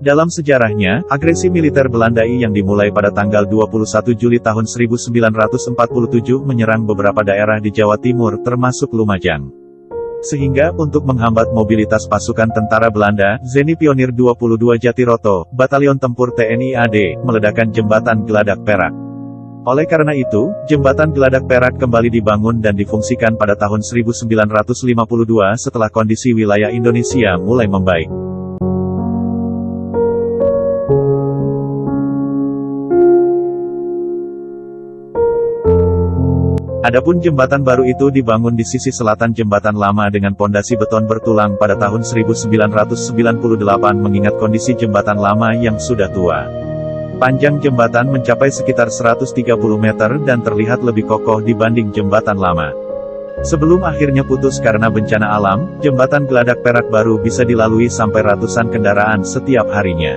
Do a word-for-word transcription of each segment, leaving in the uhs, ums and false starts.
Dalam sejarahnya, agresi militer Belanda yang dimulai pada tanggal dua puluh satu Juli tahun seribu sembilan ratus empat puluh tujuh menyerang beberapa daerah di Jawa Timur termasuk Lumajang. Sehingga, untuk menghambat mobilitas pasukan tentara Belanda, Zeni Pionir dua puluh dua Jatiroto, Batalion Tempur T N I A D, meledakkan jembatan Geladak Perak. Oleh karena itu, jembatan Geladak Perak kembali dibangun dan difungsikan pada tahun seribu sembilan ratus lima puluh dua setelah kondisi wilayah Indonesia mulai membaik. Adapun jembatan baru itu dibangun di sisi selatan jembatan lama dengan pondasi beton bertulang pada tahun seribu sembilan ratus sembilan puluh delapan mengingat kondisi jembatan lama yang sudah tua. Panjang jembatan mencapai sekitar seratus tiga puluh meter dan terlihat lebih kokoh dibanding jembatan lama. Sebelum akhirnya putus karena bencana alam, jembatan Geladak Perak baru bisa dilalui sampai ratusan kendaraan setiap harinya.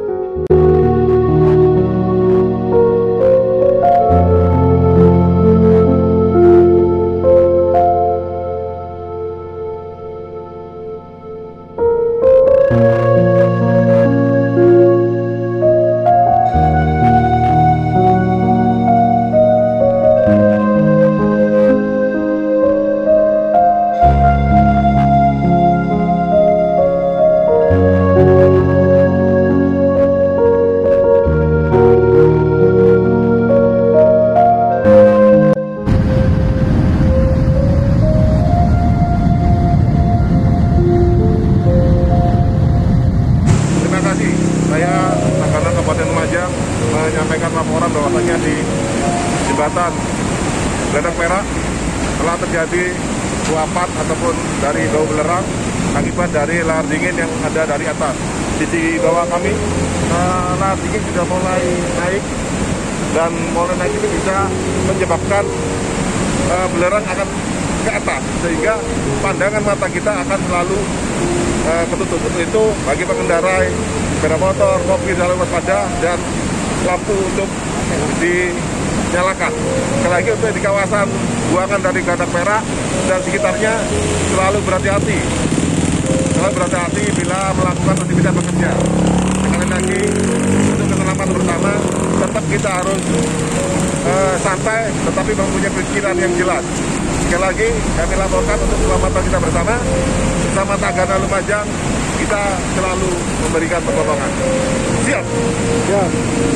Menyampaikan laporan bahwasanya di jembatan Geladak Perak telah terjadi luapan ataupun dari bau belerang akibat dari lahar dingin yang ada dari atas. Di bawah kami, eh, lahar dingin sudah mulai naik dan mulai naik ini bisa menyebabkan eh, belerang akan ke atas sehingga pandangan mata kita akan selalu eh, ketutup. Untuk itu bagi pengendara sepeda motor, mobil selalu waspada dan lampu untuk dinyalakan. Sekali lagi untuk di kawasan buangan dari Geladak Perak dan sekitarnya selalu berhati-hati. Selalu berhati-hati bila melakukan aktivitas bekerja. Sekali lagi untuk keselamatan bersama, tetap kita harus uh, santai, tetapi mempunyai pikiran yang jelas. Sekali lagi kami laporkan untuk keselamatan kita bersama, bersama Tagana Lumajang. Kita selalu memberikan pertolongan. Siap? Siap.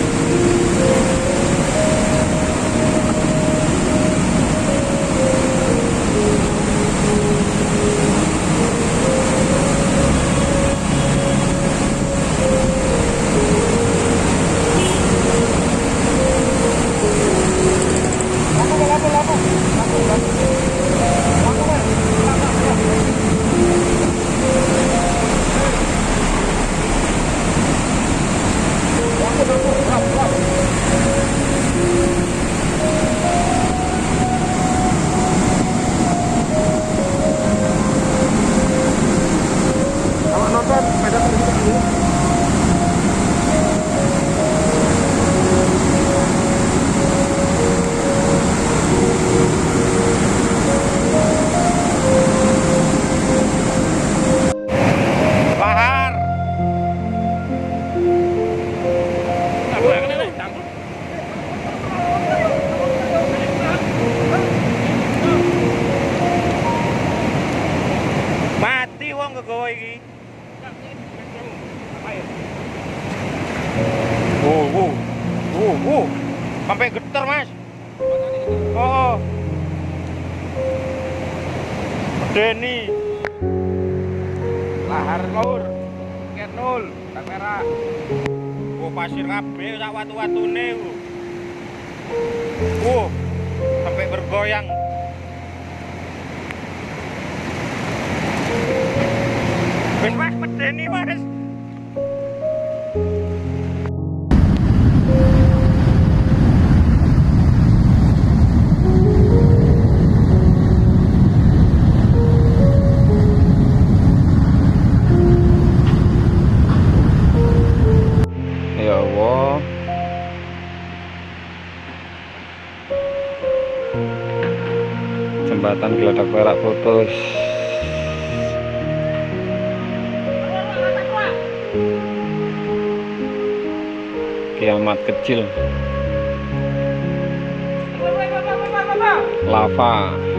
Mati wong kegawa iki. Oh, oh. Oh, oh. Sampai getar, Mas. Oh. Deni. Lahar lur. Kenul, kamera. Oh, pasir kabeh sak watu-watune. Oh. Sampai bergoyang. Wis Mas, medeni Mas. Ya Allah. Jembatan Geladak Perak putus. Kiamat kecil. Lava.